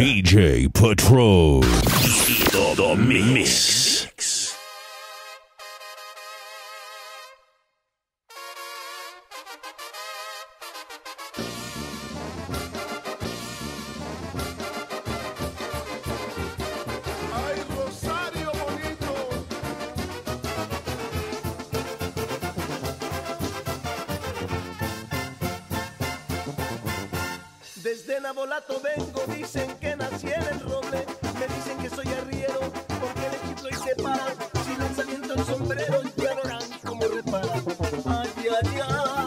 DJ Patrol. The Mix. Desde Navolato vengo, dicen que nací en el roble. Me dicen que soy arriero, porque le chiflo y se para. Si lanzamiento el sombrero, ya verán cómo repara. Ay, ay,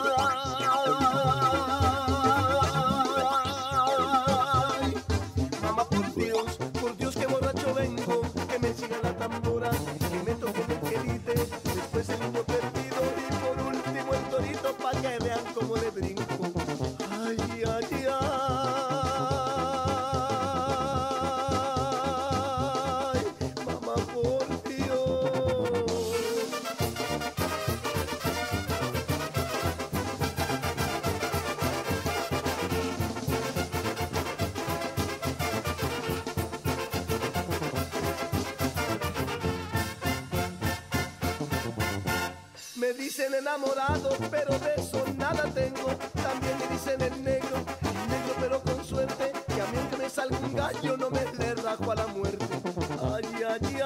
ay. Mamá, por Dios que borracho vengo. Que me siga la tambora, que me toque el quelite. Después el niño perdido y por último el torito, pa' que vean cómo le brinco. Ay, ay, ay. Me dicen enamorado, pero de eso nada tengo. También me dicen el negro pero con suerte. Que a mí aunque me salga un gallo no me le rajo a la muerte. Ay, ay,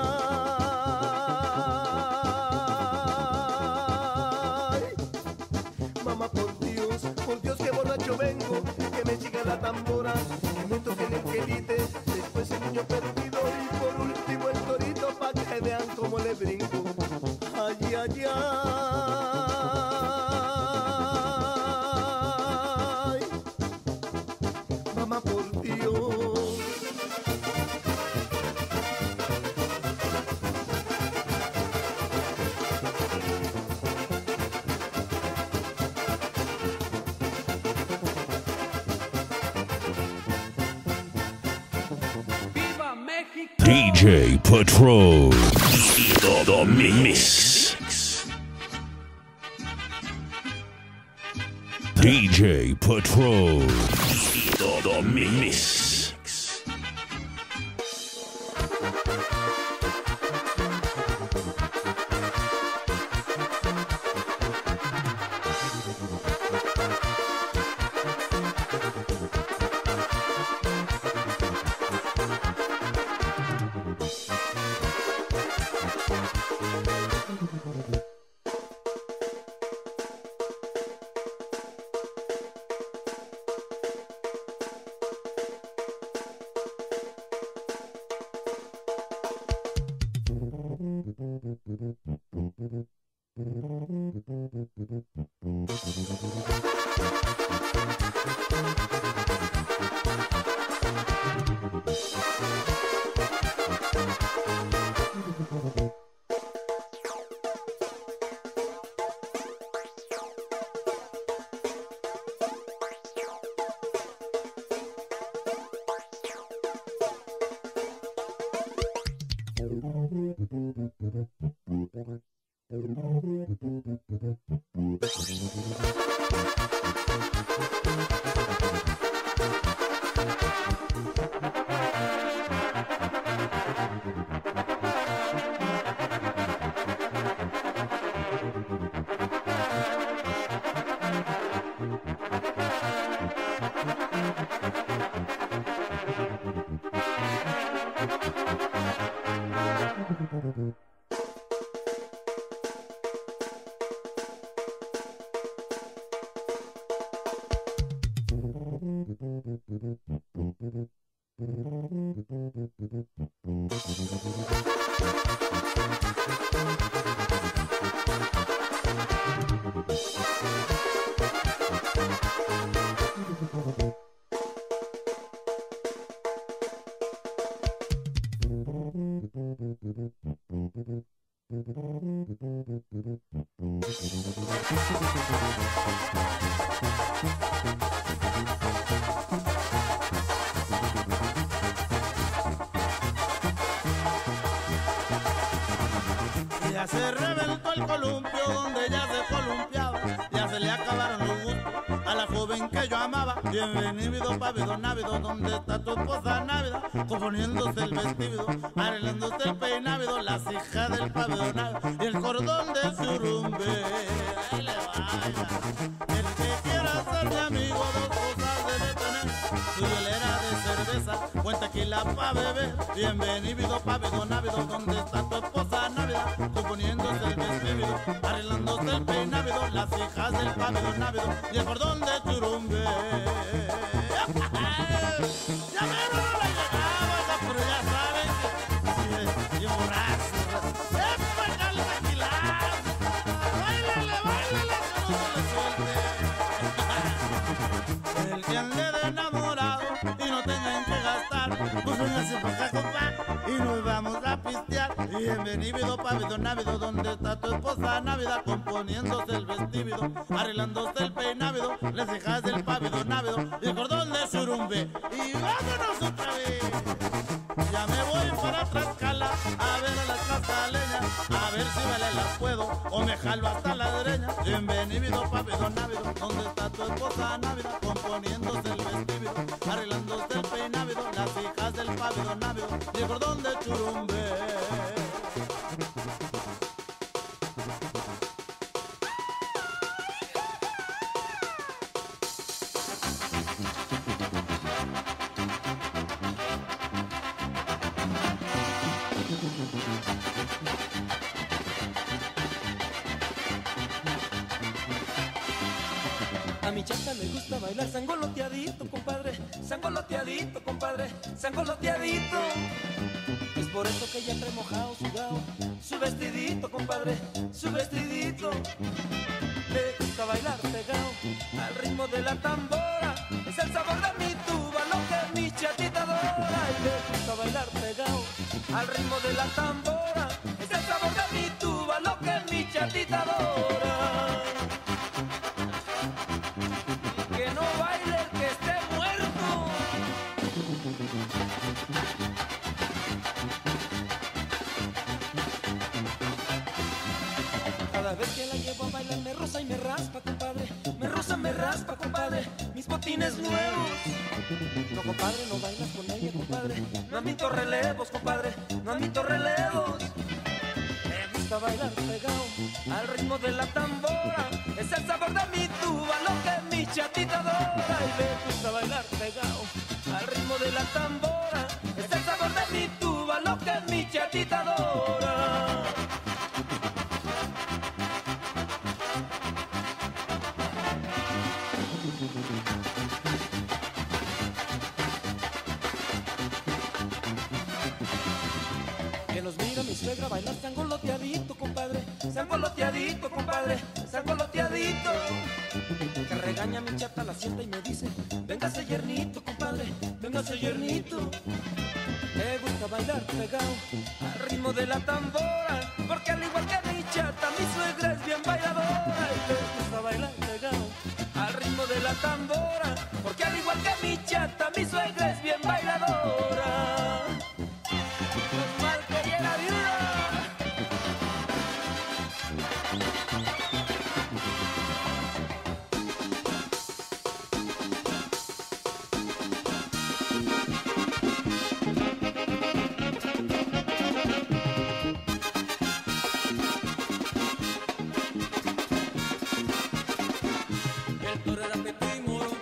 ay. Mamá, por Dios que borracho vengo. Que me siga la tambora, que me toque el quelite. Después el niño perdido y por último el torito, pa' que vean cómo le brinco. Ay, ay, ay. Mamá, por Dios. ¡Viva México! DJ Patrol. The Mix. DJ Patrol. The Mix. Ya se reventó el columpio donde ella se columpiaba. Ya se le acabaron los gustos a la joven que yo amaba. Bienvenido, pávido, návido, ¿dónde está tu esposa návida? Componiéndose el vestido, arreglándose el peinávido, las hijas del pávido návido y el cordón de surumbe. Ahí le vaya. El que quiera ser mi amigo, dos cosas debe tener: su hielera de cerveza, buen tequila pa' beber. Bienvenido, pávido, návido, ¿dónde está tu esposa návida? Componiéndose el vestido, arreglándose el peinávido, las hijas del pávido návido y el cordón de churumbe. Ya me no la llegaba, pero ya saben que y borracho. ¡Epa, cale tequila! ¡Báilale, báilale, que no se le suelte! El que ande de enamorado y no tengan que gastar, pues véngase pa' acá, compa, y nos vamos a pistear. Bienvenido, pávido, návido, ¿dónde está tu esposa návida? Componiéndose el vestido, arreglándose el peinávido, las cejas del pávido návido y el cordón de surumbe. Y vámonos otra vez. Ya me voy para Tlaxcala a ver a las casaleñas, a ver si me las puedo o me jalo hasta la dreña. Bienvenido, pávido, návido, ¿dónde está tu esposa návida? Componiéndose el vestido, arreglándose el peinávido, las hijas del pávido návido y el cordón de churumbe. A mi chata le gusta bailar sangoloteadito, compadre, sangoloteadito, compadre, sangoloteadito. Es por eso que ella trae mojado, sudado, su vestidito, compadre, su vestidito. Le gusta bailar pegado al ritmo de la tambora, es el sabor de mi tuba, lo que mi chatita adora. Y le gusta bailar pegado al ritmo de la tambora, es el sabor de mi tuba, lo que mi chatita adora. Que no baile el que esté muerto. Cada vez que la llevo a bailar me roza y me raspa, compadre. Me roza, me raspa, compadre, mis botines nuevos. No, compadre, no bailas con ella, compadre. No admito relevos, compadre, no admito relevos. Me gusta bailar pegado al ritmo de la tambora, es el sabor de mi tuba, lo que mi chatita adora. Y me gusta bailar pegado al ritmo de la tambora, es el sabor de mi tuba, lo que mi chatita adora. Que nos mira mi suegra bailar sangoloteadito, compadre, sangoloteadito, compadre, sangoloteadito. Que regaña a mi chata, la sienta y me dice: véngase yernito, compadre, véngase yernito. Me gusta bailar pegado al ritmo de la tambora, porque al igual que mi chata, mi suegra es bien bailadora. Y me gusta bailar pegado al ritmo de la tambora, porque al igual que mi chata, mi suegra es bien bailadora. Mal quería la viuda. El toro era pequeño y moro,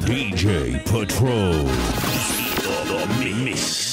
DJ Patrol. The Mix.